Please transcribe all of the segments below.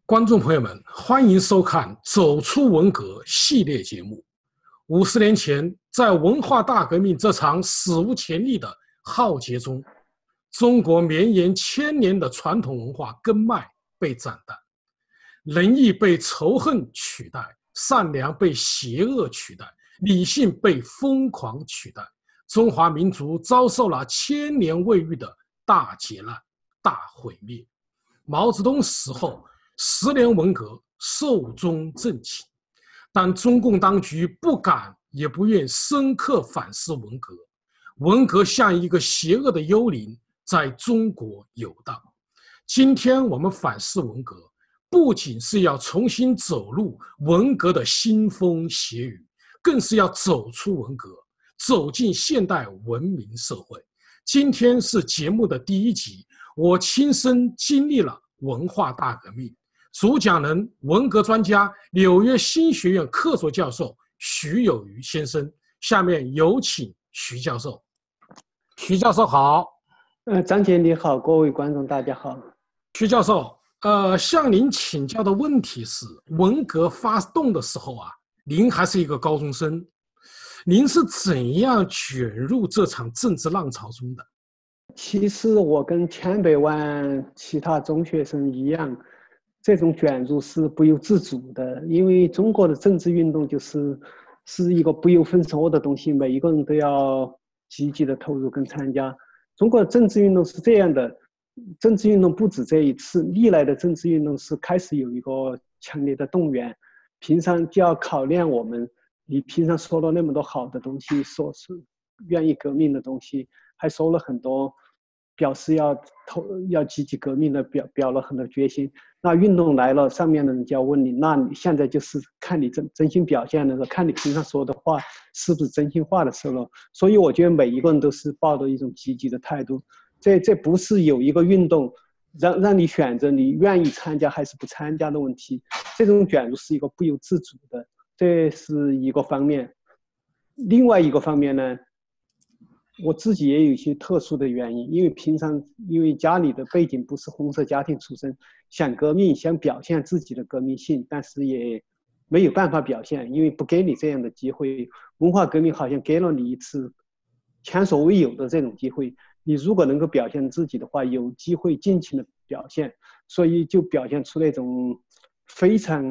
观众朋友们，欢迎收看《走出文革》系列节目。50年前，在文化大革命这场史无前例的浩劫中，中国绵延千年的传统文化根脉被斩断，仁义被仇恨取代，善良被邪恶取代，理性被疯狂取代，中华民族遭受了千年未遇的大劫难、大毁灭。毛泽东死后，10年文革寿终正寝，但中共当局不敢也不愿深刻反思文革，文革像一个邪恶的幽灵在中国游荡。今天我们反思文革，不仅是要重新走入文革的腥风血雨，更是要走出文革，走进现代文明社会。今天是节目的第1集，我亲身经历了文化大革命。主讲人文革专家、纽约新学院客座教授徐有余先生。下面有请徐教授。徐教授好。 张姐你好，各位观众大家好。 徐教授，向您请教的问题是，文革发动的时候啊，您还是一个高中生，您是怎样卷入这场政治浪潮中的？ 其实我跟千百万其他中学生一样，这种卷入是不由自主的，因为中国的政治运动是一个不由分说的东西，每一个人都要积极的投入跟参加。中国的政治运动是这样的，政治运动不止这一次，历来的政治运动是开始有一个强烈的动员，平常就要考验我们，你平常说了那么多好的东西，说是愿意革命的东西，还说了很多表示要积极革命的表了很多决心。那运动来了，上面的人就要问你，那你现在就是看你真心表现的时候，看你平常说的话是不是真心话的时候。所以我觉得每一个人都是抱着一种积极的态度，这不是有一个运动让你选择你愿意参加还是不参加的问题，这种卷入是一个不由自主的，这是一个方面。另外一个方面呢，我自己也有一些特殊的原因，因为家里的背景不是红色家庭出身，想革命想表现自己的革命性，但是也没有办法表现，因为不给你这样的机会。文化革命好像给了你一次前所未有的这种机会，你如果能够表现自己的话，有机会尽情的表现，所以就表现出那种非常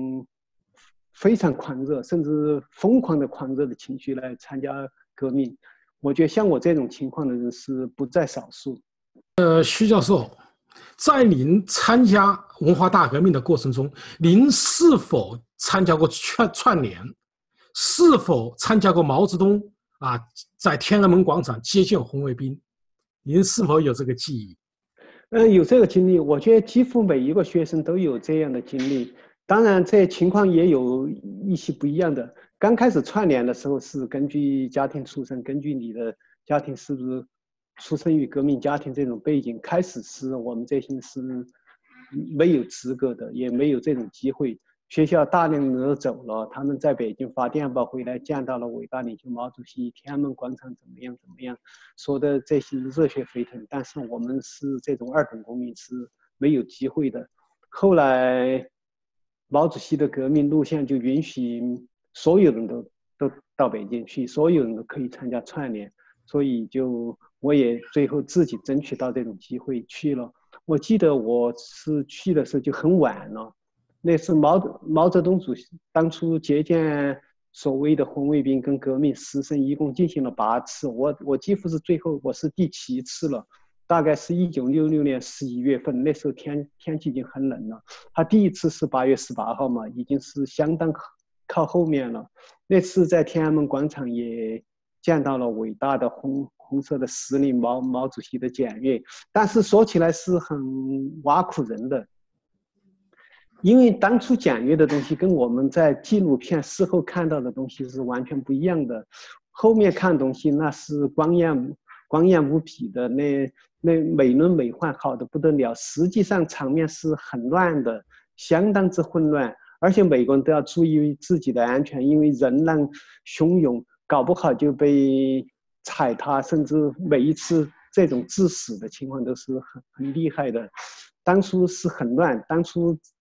狂热甚至疯狂的狂热的情绪来参加革命。我觉得像我这种情况的人是不在少数。 徐教授，在您参加文化大革命的过程中，您是否参加过串联？是否参加过毛泽东在天安门广场接见红卫兵？您是否有这个记忆？ 有这个经历，我觉得几乎每一个学生都有这样的经历。当然，这情况也有一些不一样的。刚开始串联的时候是根据家庭出身，根据你的家庭是不是出生于革命家庭这种背景，开始是我们这些是没有资格的，也没有这种机会。学校大量的人走了，他们在北京发电报回来，见到了伟大领袖毛主席，天安门广场怎么样，说的这些热血沸腾。但是我们是这种二等公民，是没有机会的。后来毛主席的革命路线就允许所有人都到北京去，所有人都可以参加串联，所以我也最后自己争取到这种机会去了。我记得我是去的时候就很晚了，那是毛泽东主席当初接见所谓的红卫兵跟革命师生一共进行了8次，我几乎是最后我是第7次了。大概是1966年11月份，那时候天气已经很冷了。他第一次是8月18号嘛，已经是相当靠后面了。那次在天安门广场也见到了伟大的红色的实力毛主席的检阅，但是说起来是很挖苦人的，因为当初检阅的东西跟我们在纪录片事后看到的东西是完全不一样的。后面看东西那是光艳无比的，那美轮美奂，好的不得了。实际上场面是很乱的，相当之混乱，而且每个人都要注意自己的安全，因为人浪汹涌，搞不好就被踩踏，甚至每一次这种致死的情况都是很厉害的。当初是很乱，当初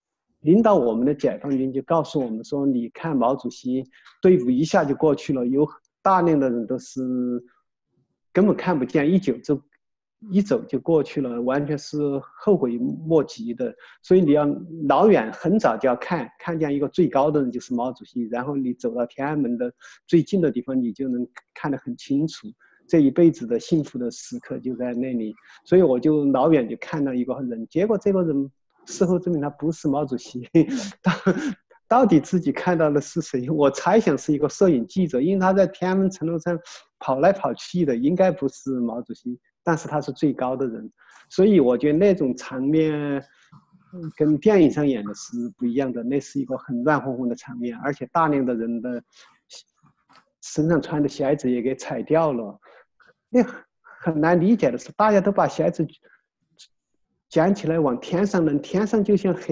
领导我们的解放军就告诉我们说，你看毛主席队伍一下就过去了，有大量的人都是根本看不见，一走就过去了，完全是后悔莫及的。所以你要老远很早就要看见一个最高的人就是毛主席，然后你走到天安门的最近的地方，你就能看得很清楚。这一辈子的幸福的时刻就在那里，所以我就老远就看到一个人，结果这个人事后证明他不是毛主席，到底自己看到的是谁？我猜想是一个摄影记者，因为他在天安门城楼上跑来跑去的，应该不是毛主席，但是他是最高的人，所以我觉得那种场面跟电影上演的是不一样的，那是一个很乱哄哄的场面，而且大量的人的身上穿的鞋子也给踩掉了。那很难理解的是，大家都把鞋子捡起来往天上扔，天上就像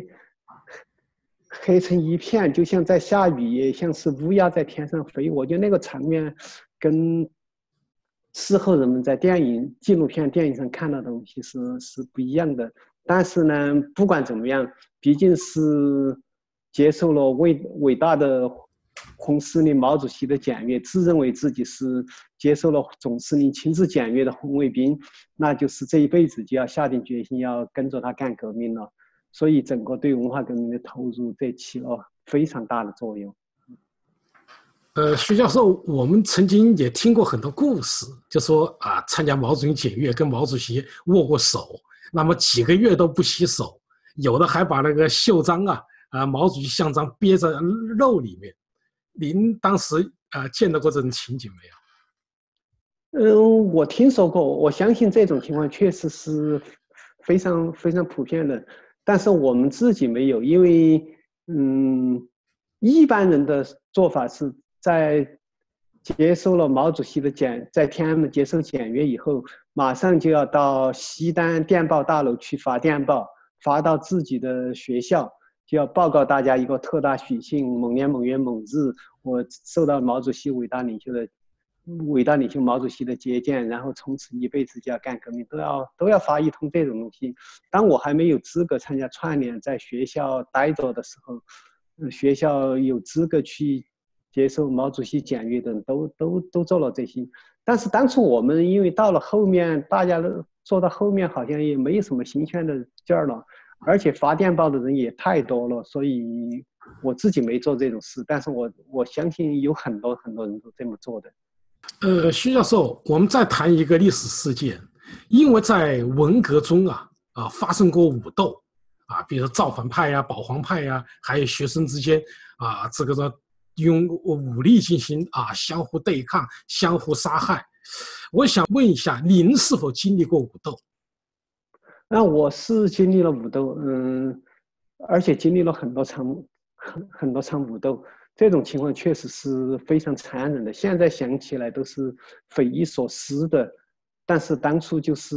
黑成一片，就像在下雨，也像是乌鸦在天上飞。我觉得那个场面跟事后人们在纪录片电影上看到的东西是不一样的。但是呢，不管怎么样，毕竟是接受了伟大的红司令毛主席的检阅，自认为自己是接受了总司令亲自检阅的红卫兵，那就是这一辈子就要下定决心要跟着他干革命了。所以整个对文化革命的投入，这起了非常大的作用。 徐教授，我们曾经也听过很多故事，就说啊，参加毛主席检阅，跟毛主席握过手，那么几个月都不洗手，有的还把那个袖章毛主席像章憋在肉里面。您当时见到过这种情景没有？ 我听说过，我相信这种情况确实是非常非常普遍的，但是我们自己没有，因为一般人的做法是在接受了毛主席的在天安门接受检阅以后，马上就要到西单电报大楼去发电报，发到自己的学校，就要报告大家一个特大喜讯，某年某月某日，我受到毛主席伟大领袖毛主席的接见，然后从此一辈子就要干革命，都要发一通这种东西。当我还没有资格参加串联，在学校待着的时候，学校有资格去接受毛主席检阅的人都做了这些。但是当初我们因为到了后面，大家都做到后面好像也没有什么新鲜的劲儿了，而且发电报的人也太多了，所以我自己没做这种事，但是我相信有很多很多人都这么做的。 徐教授，我们再谈一个历史事件，因为在文革中发生过武斗比如说造反派保皇派还有学生之间这个用武力进行相互对抗、相互杀害。我想问一下，您是否经历过武斗？ 我是经历了武斗，而且经历了很多场武斗。这种情况确实是非常残忍的，现在想起来都是匪夷所思的。但是当初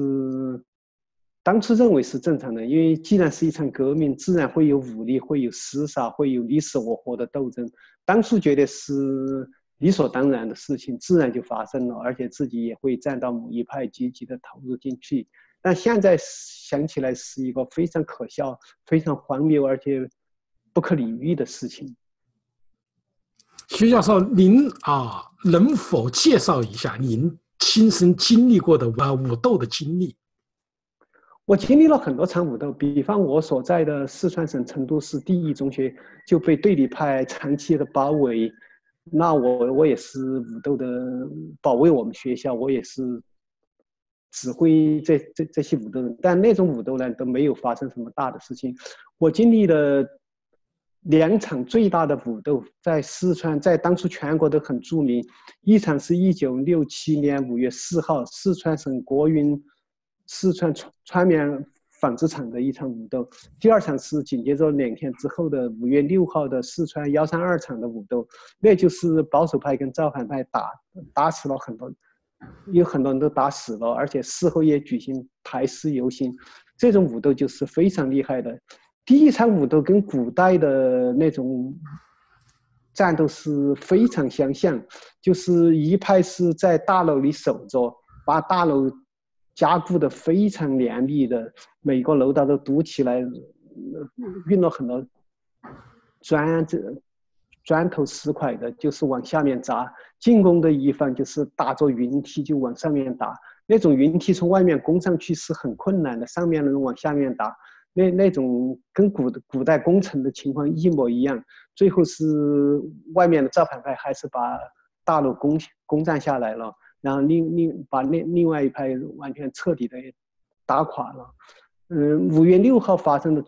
认为是正常的，因为既然是一场革命，自然会有武力，会有厮杀，会有你死我活的斗争。当初觉得是理所当然的事情，自然就发生了，而且自己也会站到某一派，积极的投入进去。但现在想起来是一个非常可笑、非常荒谬而且不可理喻的事情。 徐教授，您能否介绍一下您亲身经历过的武斗的经历？ 我经历了很多场武斗，比方我所在的四川省成都市第一中学就被对立派长期的包围，那我也是武斗的保卫我们学校，我也是指挥这些武斗人，但那种武斗呢都没有发生什么大的事情。我经历了2场最大的武斗，在四川，在当初全国都很著名。一场是1967年5月4号，四川省国营四川川棉纺织厂的一场武斗。第2场是紧接着2天之后的5月6号的四川132厂的武斗，那就是保守派跟造反派打死了很多，有很多人都打死了，而且事后也举行排尸游行。这种武斗就是非常厉害的。第1场武斗跟古代的那种战斗是非常相像，就是一派是在大楼里守着，把大楼加固的非常严密的，每个楼道都堵起来， 运了很多砖头石块的，就是往下面砸。进攻的一方就是打着云梯就往上面打，那种云梯从外面攻上去是很困难的，上面的人往下面打，那种跟古代攻城的情况一模一样。最后是外面的造反派还是把大路攻占下来了，然后把另外一派完全彻底的打垮了。5月6号发生的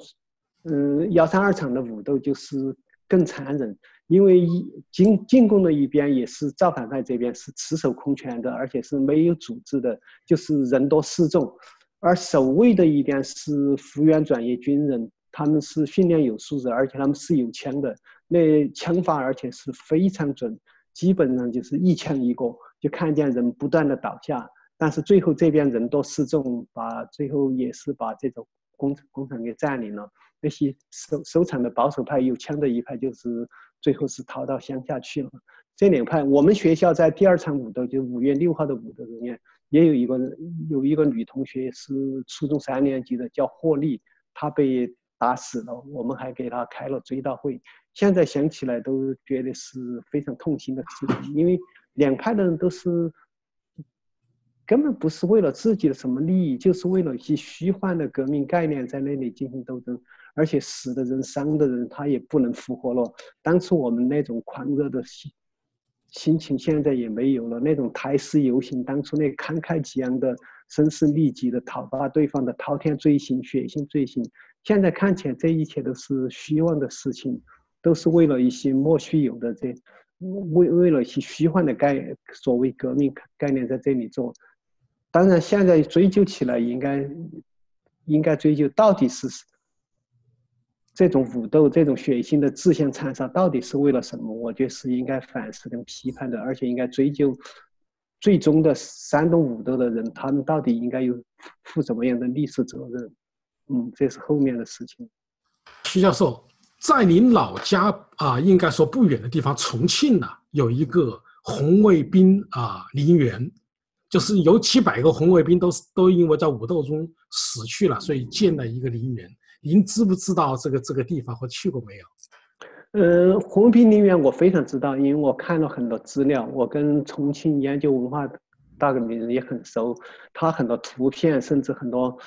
132场的武斗就是更残忍，因为进攻的一边也是造反派这边是持守空权的，而且是没有组织的，就是人多势众。而守卫的一边是幅员转业军人，他们是训练有素质，而且他们是有枪的，那枪法而且是非常准，基本上就是一枪一个，就看见人不断的倒下。但是最后这边人多势众，最后也是把这种工厂给占领了。那些收场的保守派有枪的一派，就是最后是逃到乡下去了。这两派，我们学校在第2场武斗，就5月6号的武斗里面，也有一个女同学是初中3年级的，叫霍丽，她被打死了，我们还给她开了追悼会。现在想起来都觉得是非常痛心的事情，因为两派的人都是根本不是为了自己的什么利益，就是为了一些虚幻的革命概念在那里进行斗争，而且死的人伤的人他也不能复活了。当初我们那种狂热的心情现在也没有了，那种台诗游行当初那慷慨激昂的声嘶力竭的讨伐对方的滔天罪行血腥罪行，现在看起来这一切都是虚妄的事情，都是为了一些莫须有的为了一些虚幻的所谓革命概念在这里做。当然现在追究起来应该追究到底是这种武斗这种血腥的自相残杀到底是为了什么，我觉得是应该反思跟批判的，而且应该追究最终的煽动武斗的人，他们到底应该负怎么样的历史责任。这是后面的事情。 徐教授，在您老家应该说不远的地方重庆有一个红卫兵陵园，就是有几百个红卫兵都因为在武斗中死去了，所以建了一个陵园。您知不知道这个地方或去过没有？ 红卫兵陵园我非常知道，因为我看了很多资料，我跟重庆研究文化大革命人也很熟，他很多图片甚至很多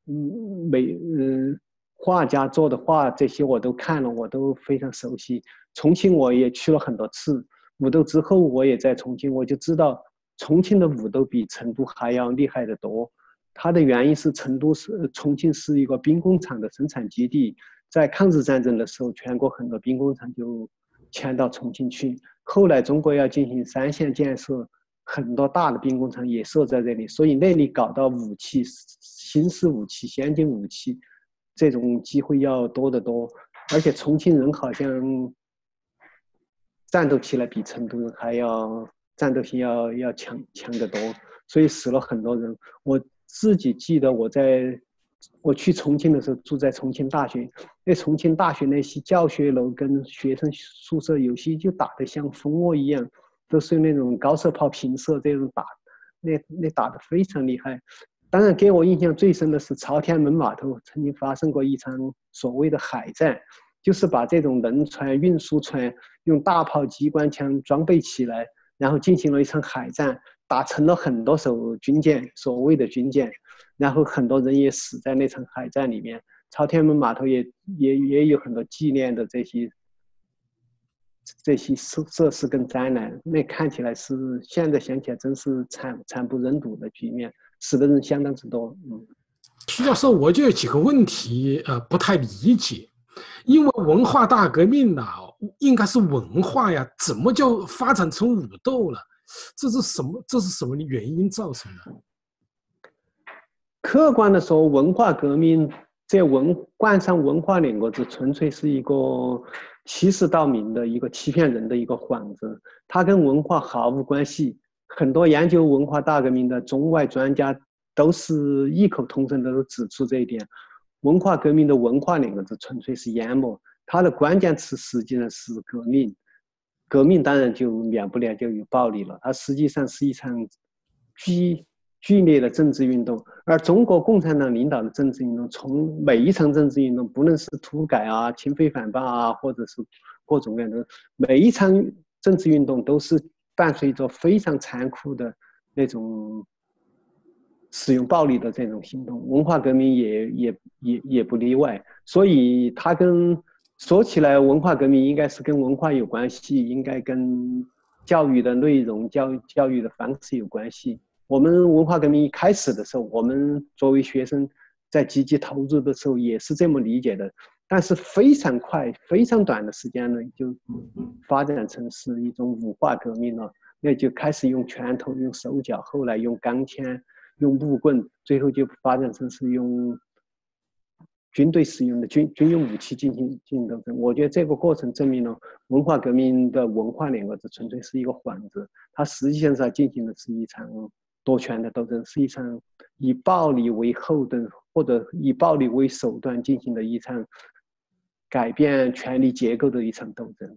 画家做的画这些我都看了，我都非常熟悉。重庆我也去了很多次，武斗之后我也在重庆，我就知道重庆的武斗比成都还要厉害得多。它的原因是重庆是一个兵工厂的生产基地，在抗日战争的时候，全国很多兵工厂就迁到重庆去。后来中国要进行3线建设，很多大的兵工厂也设在这里，所以那里搞到武器、新式武器、先进武器这种机会要多得多。而且重庆人好像战斗起来比成都人还要战斗性要强得多，所以死了很多人。我自己记得我去重庆的时候住在重庆大学，那重庆大学那些教学楼跟学生宿舍有些就打得像蜂窝一样，都是那种高射炮频射这种打，那打得非常厉害。当然给我印象最深的是朝天门码头曾经发生过一场所谓的海战，就是把这种轮船、运输船用大炮、机关枪装备起来，然后进行了一场海战，打沉了很多艘军舰，所谓的军舰，然后很多人也死在那场海战里面。朝天门码头也有很多纪念的这些设施跟灾难，那看起来是现在想起来真是惨不忍睹的局面，死的人相当之多。 徐教授，我就有几个问题不太理解，因为文化大革命应该是文化呀，怎么就发展成武斗了？这是什么原因造成的？ 客观的说，文化革命这冠上文化2个字，纯粹是一个欺世盗名的一个欺骗人的一个幌子，它跟文化毫无关系。很多研究文化大革命的中外专家都是异口同声的都指出这一点。文化革命的文化2个字纯粹是淹没，它的关键词实际上是革命。革命当然就免不了就有暴力了，它实际上是一场剧烈的政治运动。而中国共产党领导的政治运动，从每一场政治运动，不论是土改啊、亲非反霸啊，或者是各种各样的，每一场政治运动都是伴随着非常残酷的那种使用暴力的这种行动，文化革命也不例外。所以它说起来，文化革命应该是跟文化有关系，应该跟教育的内容、教育的方式有关系。我们文化革命一开始的时候，我们作为学生在积极投入的时候也是这么理解的，但是非常快、非常短的时间呢，就发展成是一种武化革命了。那就开始用拳头、用手脚，后来用钢枪、用木棍，最后就发展成是用军队使用的军用武器进行斗争。我觉得这个过程证明了文化革命的文化两个字纯粹是一个幌子，它实际上是进行的是一场夺权的斗争，是一场以暴力为后盾或者以暴力为手段进行的一场改变权力结构的一场斗争。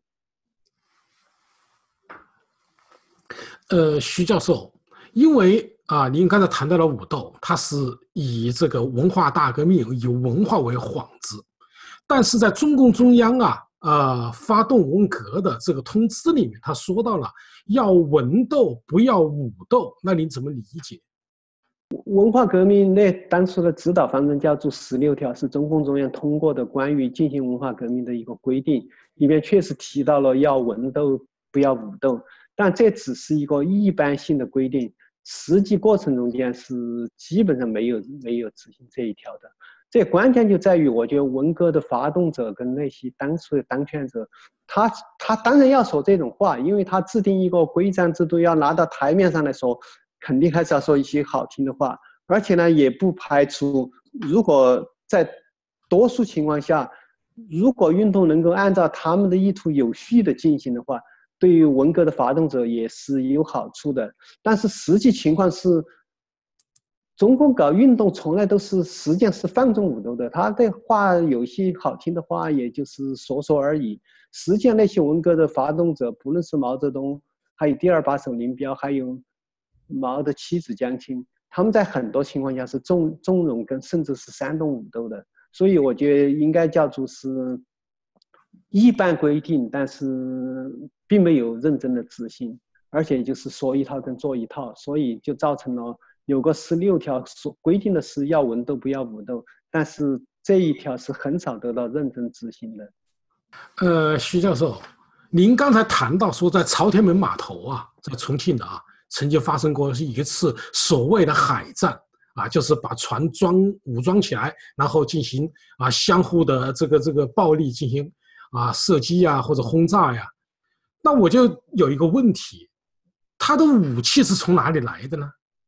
徐教授，因为您刚才谈到了武斗，它是以这个文化大革命以文化为幌子，但是在中共中央发动文革的这个通知里面，他说到了要文斗不要武斗，那您怎么理解？ 文化革命那当初的指导方针叫做16条，是中共中央通过的关于进行文化革命的一个规定，里面确实提到了要文斗不要武斗，但这只是一个一般性的规定，实际过程中间是基本上没有执行这一条的。这关键就在于，我觉得文革的发动者跟那些当初的当权者，他当然要说这种话，因为他制定一个规章制度要拿到台面上来说，肯定还是要说一些好听的话，而且呢，也不排除如果在多数情况下，如果运动能够按照他们的意图有序的进行的话，对于文革的发动者也是有好处的。但是实际情况是，中共搞运动从来都是实际上是放纵武斗的，他的话有些好听的话，也就是说说而已。实际上那些文革的发动者，不论是毛泽东，还有第二把手林彪，还有毛的妻子江青，他们在很多情况下是纵容跟甚至是煽动武斗的。所以我觉得应该叫做是一般规定，但是并没有认真的执行，而且就是说一套跟做一套，所以就造成了有个16条规定的是要文斗不要武斗，但是这一条是很少得到认真执行的。 徐教授，您刚才谈到说，在朝天门码头在重庆的曾经发生过一次所谓的海战就是把船武装起来，然后进行相互的这个暴力进行射击或者轰炸呀。那我就有一个问题，他的武器是从哪里来的呢？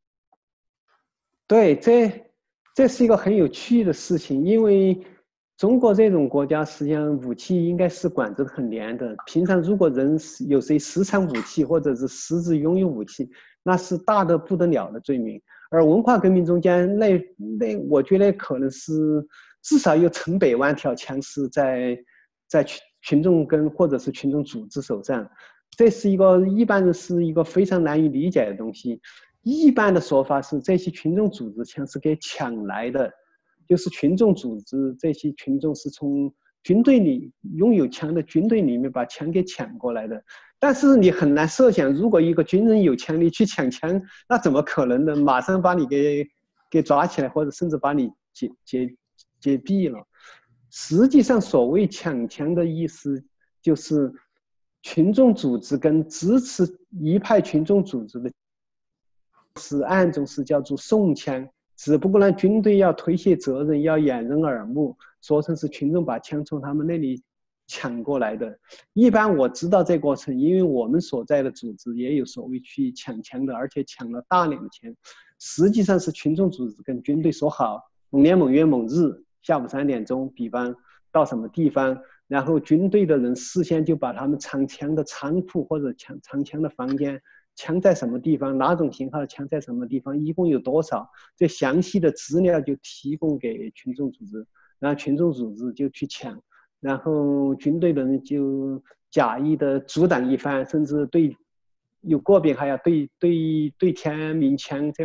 对，这是一个很有趣的事情，因为中国这种国家实际上武器应该是管制很严的。平常如果人有谁私藏武器或者是私自拥有武器，那是大的不得了的罪名。而文化革命中间我觉得可能是至少有成百万条枪是在群众或者是群众组织手上，这是一般人是一个非常难以理解的东西。一般的说法是，这些群众组织枪是给抢来的，就是群众组织这些群众是从军队里拥有枪的军队里面把枪给抢过来的。但是你很难设想，如果一个军人有枪，你去抢枪，那怎么可能呢？马上把你给抓起来，或者甚至把你解毙了。实际上，所谓抢枪的意思，就是群众组织跟支持一派群众组织的。是暗中是叫做送枪，只不过呢，军队要推卸责任，要掩人耳目，说成是群众把枪从他们那里抢过来的。一般我知道这过程，因为我们所在的组织也有所谓去抢枪的，而且抢了大量的枪。实际上是群众组织跟军队说好，某年某月某日下午3点钟，比方到什么地方，然后军队的人事先就把他们藏枪的仓库或者藏枪的房间。枪在什么地方，哪种型号的枪在什么地方，一共有多少，这详细的资料就提供给群众组织，然后群众组织就去抢，然后军队的人就假意的阻挡一番，甚至有个别还要对天鸣枪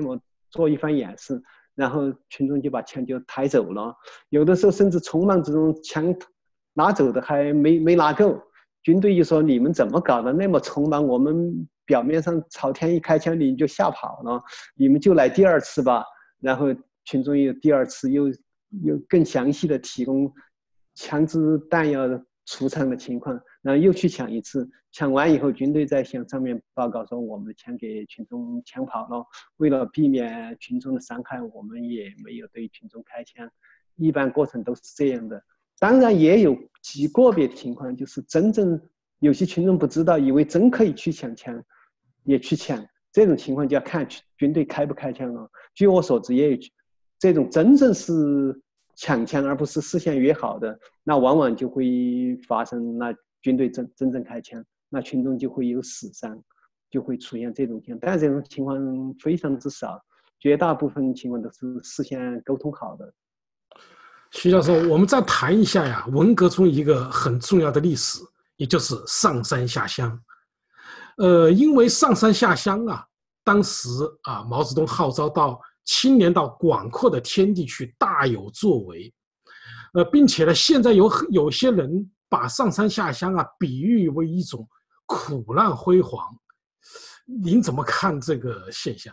做一番演示，然后群众就把枪就抬走了。有的时候甚至匆忙之中枪拿走的还没拿够，军队就说你们怎么搞的那么匆忙？我们表面上朝天一开枪你就吓跑了，你们就来第二次吧。然后群众又第二次又更详细的提供枪支弹药出厂的情况，然后又去抢一次，抢完以后军队再向上面报告说我们的枪给群众抢跑了，为了避免群众的伤害，我们也没有对群众开枪，一般过程都是这样的。当然也有极个别的情况，就是真正有些群众不知道，以为真可以去抢枪，也去抢，这种情况就要看军队开不开枪了。据我所知，也有这种真正是抢枪而不是事先约好的，那往往就会发生那军队真正开枪，那群众就会有死伤，就会出现这种情况。但是这种情况非常之少，绝大部分情况都是事先沟通好的。 徐教授，我们再谈一下呀，文革中一个很重要的历史，也就是上山下乡。因为上山下乡啊，当时啊，毛泽东号召到青年到广阔的天地去大有作为，并且呢，现在有些人把上山下乡啊比喻为一种苦难辉煌，您怎么看这个现象？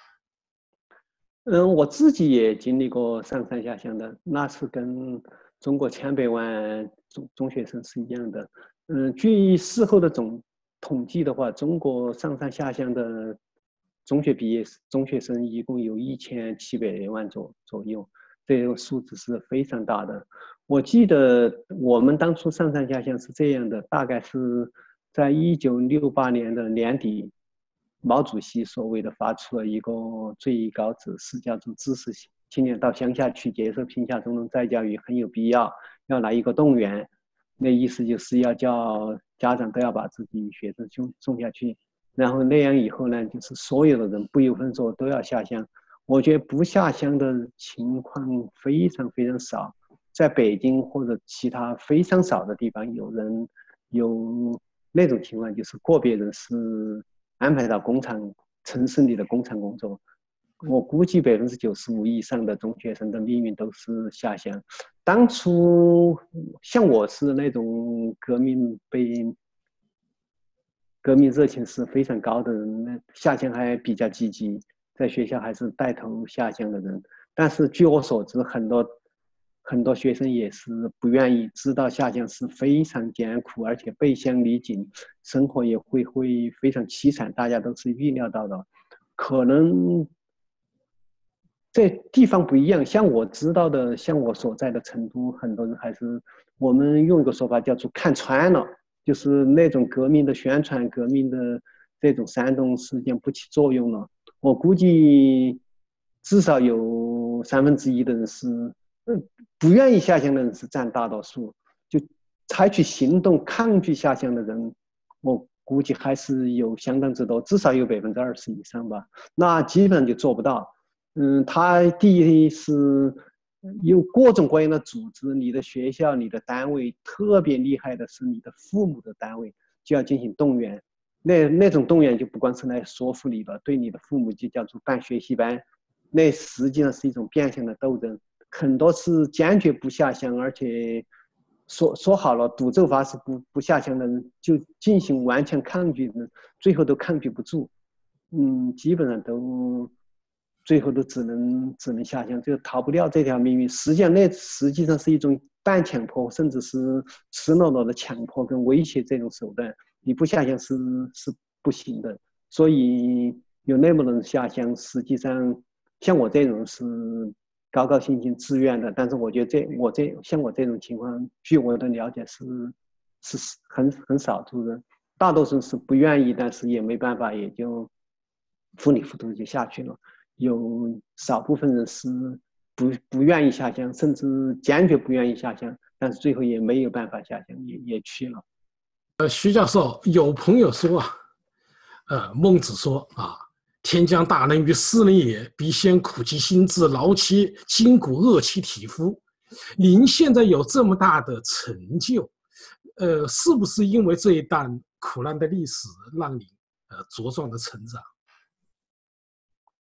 我自己也经历过上山下乡的，那是跟中国千百万中学生是一样的。据事后的统计的话，中国上山下乡的中学毕业中学生一共有1700万左右，这个数字是非常大的。我记得我们当初上山下乡是这样的，大概是在1968年的年底。毛主席所谓的发出了一个最高指示，叫做支持青年到乡下去接受贫下中农再教育很有必要，要来一个动员。那意思就是要叫家长都要把自己学生送下去，然后那样以后呢，就是所有的人不由分说都要下乡。我觉得不下乡的情况非常非常少，在北京或者其他非常少的地方有那种情况，就是个别人是安排到城市里的工厂工作。我估计95%以上的中学生的命运都是下乡。当初像我是那种革命热情是非常高的人，下乡还比较积极，在学校还是带头下乡的人。但是据我所知，很多学生也是不愿意，知道下乡是非常艰苦，而且背乡离井，生活也会非常凄惨，大家都是预料到的。可能这地方不一样，像我知道的，像我所在的成都，很多人还是我们用一个说法叫做看穿了，就是那种革命的宣传、革命的这种煽动事件不起作用了。我估计至少有1/3的人是不愿意下乡的人是占大多数，就采取行动抗拒下乡的人，我估计还是有相当之多，至少有20%以上吧。那基本上就做不到。他第一是有各种各样的组织，你的学校、你的单位，特别厉害的是你的父母的单位就要进行动员。那种动员就不光是来说服你了，对你的父母就叫做办学习班，那实际上是一种变相的斗争。很多是坚决不下乡，而且说好了赌咒发誓不下乡的人，就进行顽强抗拒的人，最后都抗拒不住，基本上都最后都只能下乡，就逃不掉这条命运。实际上是一种半强迫，甚至是赤裸裸的强迫跟威胁这种手段。你不下乡是不行的，所以有那么多人下乡，实际上像我这种是高高兴兴自愿的，但是我觉得像我这种情况，据我的了解是很少数的，大多数是不愿意，但是也没办法，也就糊里糊涂就下去了。有少部分人是不愿意下乡，甚至坚决不愿意下乡，但是最后也没有办法下乡，也去了。 徐教授，有朋友说啊，孟子说啊，天将大任于斯人也，必先苦其心志，劳其筋骨，饿其体肤。您现在有这么大的成就，是不是因为这一段苦难的历史让你茁壮的成长？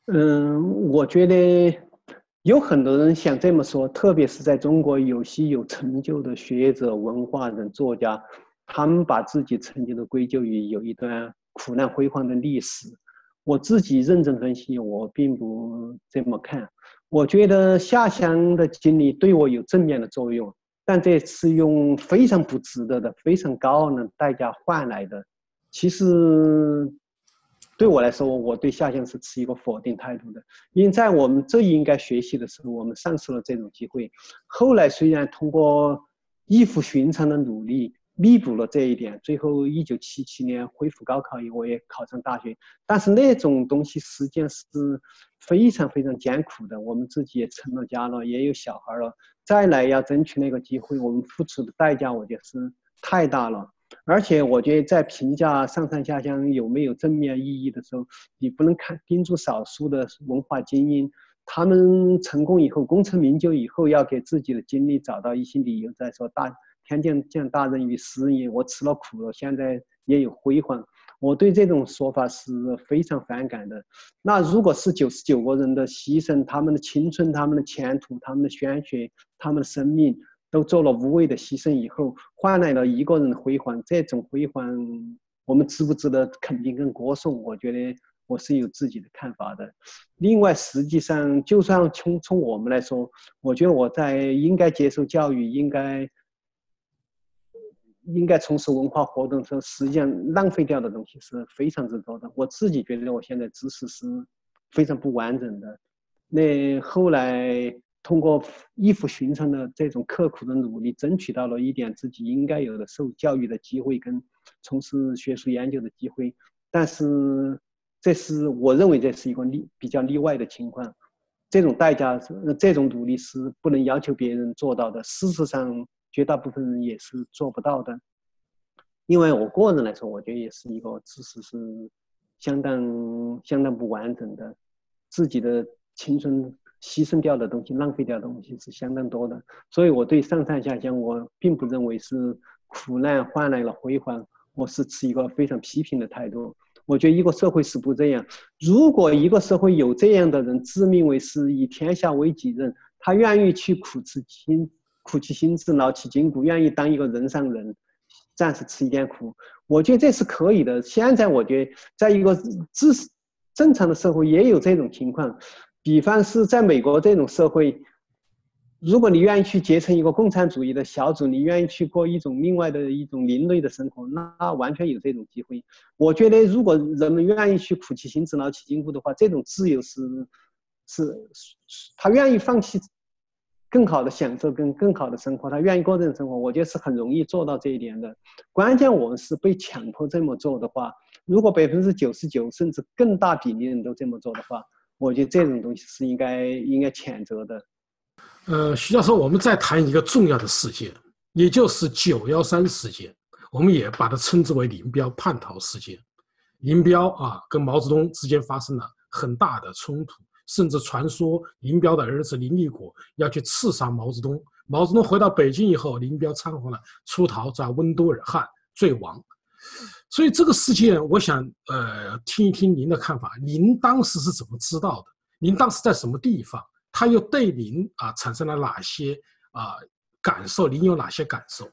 我觉得有很多人想这么说，特别是在中国有些有成就的学者、文化人、作家，他们把自己曾经都归咎于有一段苦难辉煌的历史。我自己认真分析，我并不这么看。我觉得下乡的经历对我有正面的作用，但这是用非常不值得的、非常高昂的代价换来的。其实对我来说，我对下乡是持一个否定态度的，因为在我们最应该学习的时候，我们丧失了这种机会。后来虽然通过异乎寻常的努力弥补了这一点，最后1977年恢复高考以后，我也考上大学。但是那种东西实际上是非常非常艰苦的，我们自己也成了家了，也有小孩了，再来要争取那个机会，我们付出的代价，我觉得是太大了。而且我觉得在评价上山下乡有没有正面意义的时候，你不能盯住少数的文化精英，他们成功以后功成名就以后，要给自己的经历找到一些理由，再说天降大任于斯人也，我吃了苦了，现在也有辉煌。我对这种说法是非常反感的。那如果是99个人的牺牲，他们的青春、他们的前途、他们的鲜血、他们的生命都做了无谓的牺牲以后，换来了一个人的辉煌，这种辉煌我们值不值得肯定跟歌颂？我觉得我是有自己的看法的。另外，实际上就算从我们来说，我觉得我在应该接受教育，应该从事文化活动的时候，实际上浪费掉的东西是非常之多的。我自己觉得我现在知识是非常不完整的。那后来通过异乎寻常的这种刻苦的努力，争取到了一点自己应该有的受教育的机会跟从事学术研究的机会。但是我认为这是一个比较例外的情况。这种代价，这种努力是不能要求别人做到的。事实上，绝大部分人也是做不到的。因为我个人来说，我觉得也是一个知识是相当不完整的，自己的青春牺牲掉的东西、浪费掉的东西是相当多的。所以我对上山下乡，我并不认为是苦难换来了辉煌，我是持一个非常批评的态度。我觉得一个社会是不这样。如果一个社会有这样的人，自命为是以天下为己任，他愿意去苦其心志，劳其筋骨，愿意当一个人上人，暂时吃一点苦，我觉得这是可以的。现在我觉得，在一个正常的社会也有这种情况，比方是在美国这种社会，如果你愿意去结成一个共产主义的小组，你愿意去过一种另外的一种另类的生活，那完全有这种机会。我觉得，如果人们愿意去苦其心志、劳其筋骨的话，这种自由是他愿意放弃更好的享受跟更好的生活，他愿意过这种生活，我觉得是很容易做到这一点的。关键我们是被强迫这么做的话，如果99%甚至更大比例人都这么做的话，我觉得这种东西是应该谴责的。 徐教授，我们再谈一个重要的事件，也就是913事件，我们也把它称之为林彪叛逃事件。林彪跟毛泽东之间发生了很大的冲突，甚至传说林彪的儿子林立果要去刺杀毛泽东。毛泽东回到北京以后，林彪掺和了出逃，在温都尔汗坠亡。所以这个事件，我想听一听您的看法。您当时是怎么知道的？您当时在什么地方？他又对您产生了哪些感受？您有哪些感受？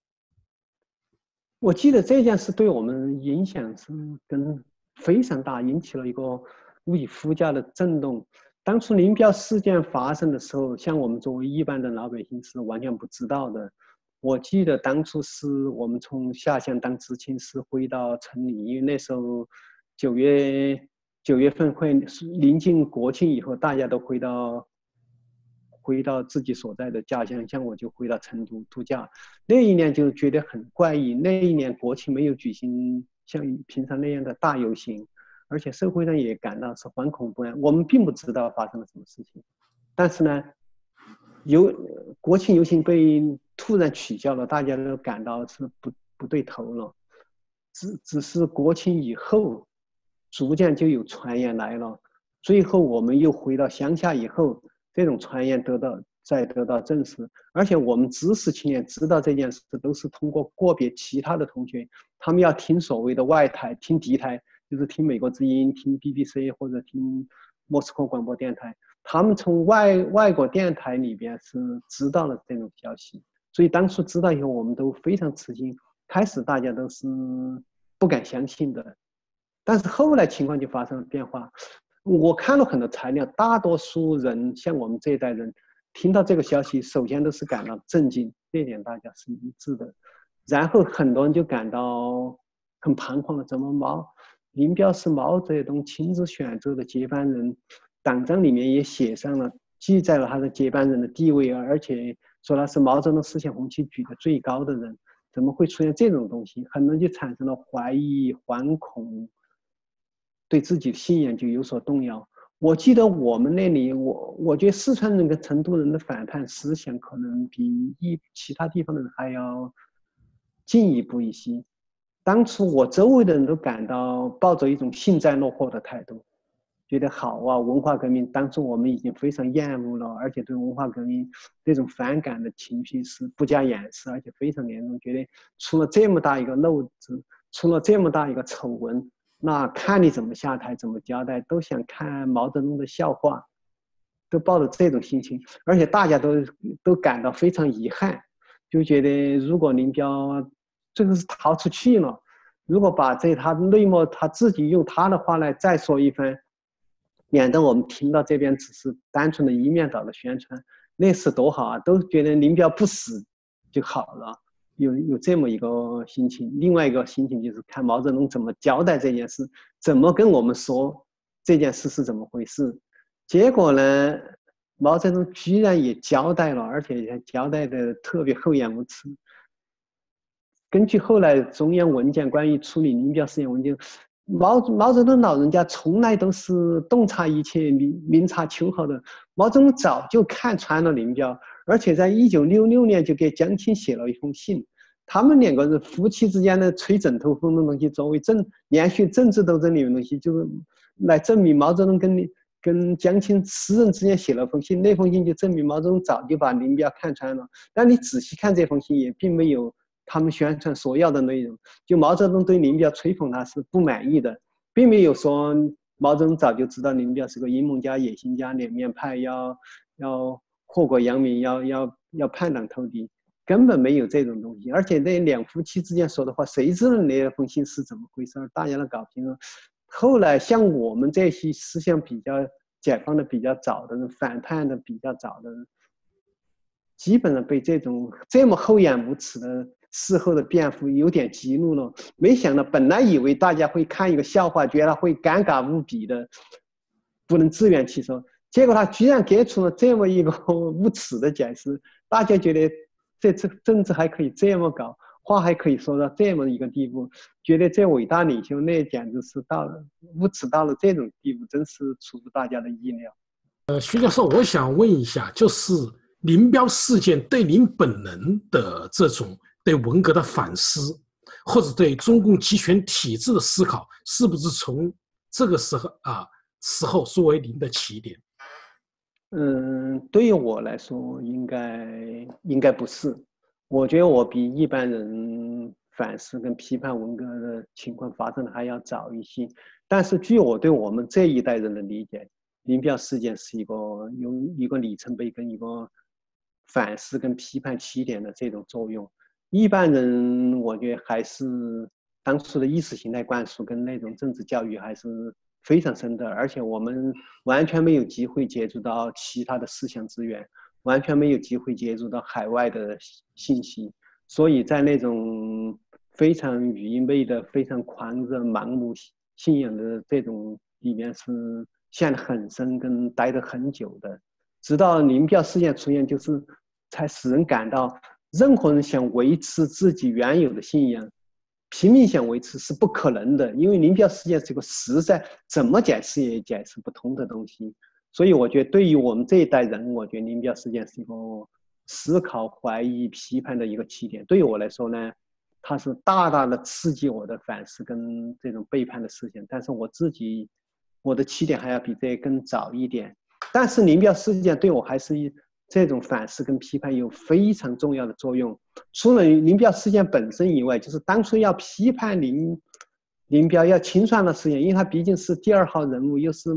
我记得这件事对我们影响是非常大，引起了一个无以复加的震动。当初林彪事件发生的时候，像我们作为一般的老百姓是完全不知道的。我记得当初是我们从下乡当知青师回到城里，因为那时候9月份会临近国庆以后，大家都回到自己所在的家乡，像我就回到成都度假。那一年就觉得很怪异，那一年国庆没有举行像平常那样的大游行，而且社会上也感到是惶恐不安。我们并不知道发生了什么事情，但是呢，国庆游行被突然取消了，大家都感到是不对头了。只是国庆以后，逐渐就有传言来了。最后我们又回到乡下以后，这种传言得到证实。而且我们知识青年知道这件事，都是通过个别其他的同学，他们要听所谓的外台、听敌台，就是听美国之音、听 BBC 或者听莫斯科广播电台，他们从外国电台里边是知道了这种消息，所以当初知道以后，我们都非常吃惊，开始大家都是不敢相信的，但是后来情况就发生了变化。我看了很多材料，大多数人像我们这一代人，听到这个消息，首先都是感到震惊，这一点大家是一致的。然后很多人就感到很彷徨了，怎么林彪是毛泽东亲自选择的接班人，党章里面也写上了，记载了他的接班人的地位，而且说他是毛泽东思想红旗举得最高的人，怎么会出现这种东西？很多人就产生了怀疑、惶恐，对自己的信仰就有所动摇。我记得我们那里，我觉得四川人跟成都人的反叛思想可能比其他地方的人还要进一步一些。当初我周围的人都感到抱着一种幸灾乐祸的态度，觉得好啊，文化革命当初我们已经非常厌恶了，而且对文化革命这种反感的情绪是不加掩饰，而且非常严重，觉得出了这么大一个漏子，出了这么大一个丑闻，那看你怎么下台，怎么交代，都想看毛泽东的笑话，都抱着这种心情，而且大家都感到非常遗憾，就觉得如果林彪最后是逃出去了，如果把他内幕他自己用他的话来再说一番，免得我们听到这边只是单纯的一面倒的宣传，那是多好啊！都觉得林彪不死就好了，有这么一个心情。另外一个心情就是看毛泽东怎么交代这件事，怎么跟我们说这件事是怎么回事。结果呢，毛泽东居然也交代了，而且交代的特别厚颜无耻。根据后来中央文件关于处理林彪事件文件，毛泽东老人家从来都是洞察一切、明察秋毫的。毛泽东早就看穿了林彪，而且在1966年就给江青写了一封信。他们两个人夫妻之间的吹枕头风的东西，作为连续政治斗争里面的东西，就是来证明毛泽东跟江青私人之间写了封信。那封信就证明毛泽东早就把林彪看穿了。但你仔细看这封信，也并没有他们宣传所要的内容。就毛泽东对林彪吹捧他是不满意的，并没有说毛泽东早就知道林彪是个阴谋家、野心家、两面派，要祸国殃民，要叛党投敌，根本没有这种东西。而且那两夫妻之间说的话，谁知道那封信是怎么回事？大家都搞不清楚。后来像我们这些思想比较解放的比较早的人，反叛的比较早的人，基本上被这么厚颜无耻的事后的辩护有点激怒了。没想到本来以为大家会看一个笑话，觉得会尴尬无比的，不能自圆其说，结果他居然给出了这么一个无耻的解释。大家觉得这政治还可以这么搞，话还可以说到这么一个地步，觉得这伟大领袖那简直是无耻到了这种地步，真是出乎大家的意料。 徐教授，我想问一下，就是林彪事件对您本人的这种对文革的反思，或者对中共集权体制的思考，是不是从这个时候作为您的起点？ 对于我来说，应该不是。我觉得我比一般人反思跟批判文革的情况发生的还要早一些。但是据我对我们这一代人的理解，林彪事件是有一个里程碑跟一个反思跟批判起点的这种作用。一般人我觉得还是当初的意识形态灌输跟那种政治教育还是非常深的，而且我们完全没有机会接触到其他的思想资源，完全没有机会接触到海外的信息，所以在那种非常愚昧的、非常狂热、盲目信仰的这种里面是陷得很深跟待得很久的。直到林彪事件出现，就是才使人感到任何人想维持自己原有的信仰，拼命想维持是不可能的，因为林彪事件是个实在怎么解释也解释不通的东西。所以我觉得对于我们这一代人，我觉得林彪事件是一个思考、怀疑、批判的一个起点。对于我来说呢，它是大大的刺激我的反思跟这种背叛的思想。但是我的起点还要比这更早一点。但是林彪事件对我还是这种反思跟批判有非常重要的作用。除了林彪事件本身以外，就是当初要批判林彪要清算的事情，因为他毕竟是第二号人物，又是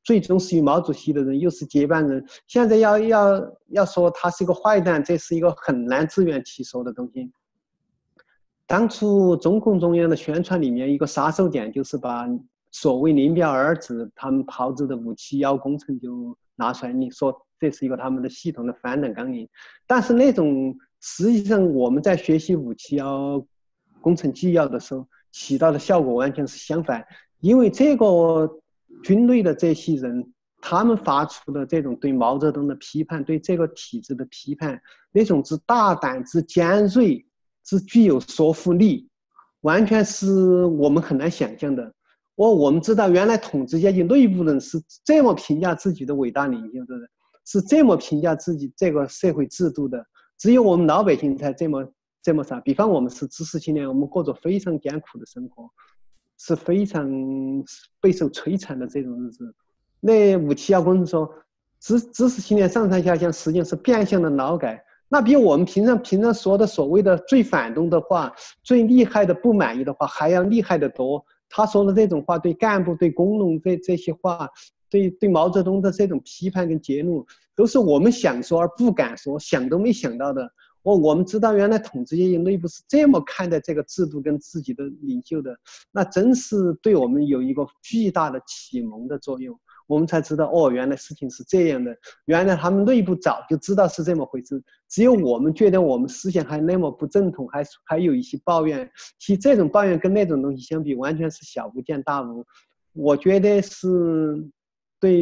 最忠实于毛主席的人，又是接班人，现在要说他是一个坏蛋，这是一个很难自圆其说的东西。当初中共中央的宣传里面一个杀手锏就是把所谓林彪儿子他们炮制的571工程就拿出来，你说这是一个他们的系统的反党纲领，但是那种实际上我们在学习571工程纪要的时候起到的效果完全是相反，因为这个军队的这些人，他们发出的这种对毛泽东的批判，对这个体制的批判，那种之大胆、之尖锐、之具有说服力，完全是我们很难想象的。我们知道，原来统治阶级内部人是这么评价自己的伟大领袖的，是这么评价自己这个社会制度的，只有我们老百姓才这么傻。比方我们是知识青年，我们过着非常艰苦的生活，是非常备受摧残的这种日子。那571工程说知识青年上山下乡，实际上是变相的劳改，那比我们平常说的所谓的最反动的话、最厉害的不满意的话还要厉害得多。他说的这种话，对干部、对工农这些话，对毛泽东的这种批判跟揭露，都是我们想说而不敢说，想都没想到的。我们知道，原来统治阶级内部是这么看待这个制度跟自己的领袖的，那真是对我们有一个巨大的启蒙的作用。我们才知道，原来事情是这样的，原来他们内部早就知道是这么回事，只有我们觉得我们思想还那么不正统，还有一些抱怨。其实这种抱怨跟那种东西相比，完全是小巫见大巫。我觉得是对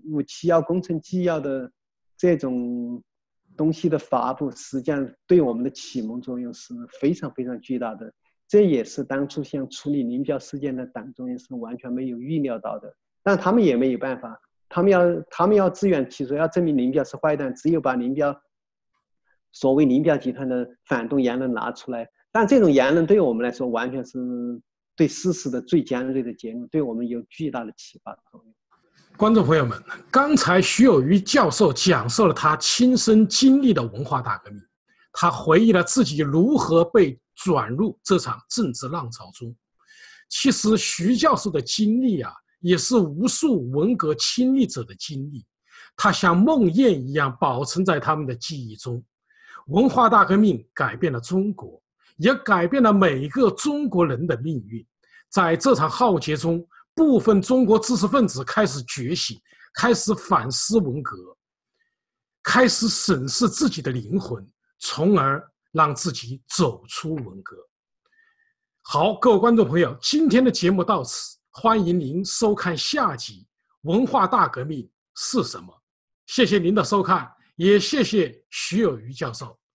571工程纪要的这种东西的发布，实际上对我们的启蒙作用是非常非常巨大的。这也是当初像处理林彪事件的党中央是完全没有预料到的。但他们也没有办法，他们要自圆其说，要证明林彪是坏蛋，只有把所谓林彪集团的反动言论拿出来。但这种言论对我们来说，完全是对事实的最尖锐的揭露，对我们有巨大的启发作用。 观众朋友们，刚才徐有余教授讲述了他亲身经历的文化大革命，他回忆了自己如何被转入这场政治浪潮中。其实徐教授的经历也是无数文革亲历者的经历，它像梦魇一样保存在他们的记忆中。文化大革命改变了中国，也改变了每一个中国人的命运。在这场浩劫中，部分中国知识分子开始觉醒，开始反思文革，开始审视自己的灵魂，从而让自己走出文革。好，各位观众朋友，今天的节目到此，欢迎您收看下集《文化大革命是什么》。谢谢您的收看，也谢谢徐有余教授。